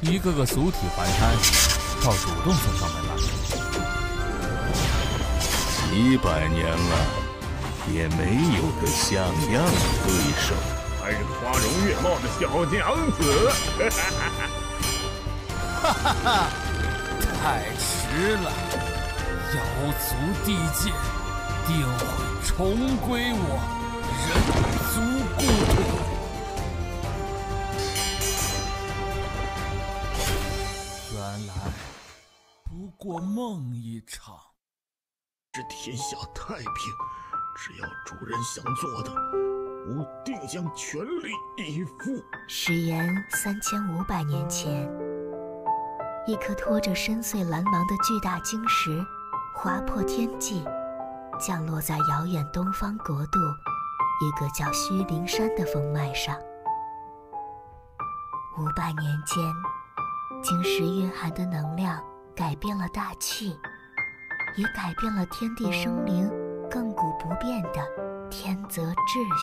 一个个俗体还胎，倒主动送上门来。 几百年了，也没有个像样的对手。 还是花容月貌的小娘子。 哈哈哈！太迟了，妖族地界定会重归我人族故土。原来不过梦一场。 这天下太平，只要主人想做的，吾定将全力以赴。 时延3500年前，一颗拖着深邃蓝芒的巨大晶石划破天际，降落在遥远东方国度一个叫虚灵山的峰脉上。500年间，晶石蕴含的能量改变了大气，也改变了天地生灵亘古不变的天择秩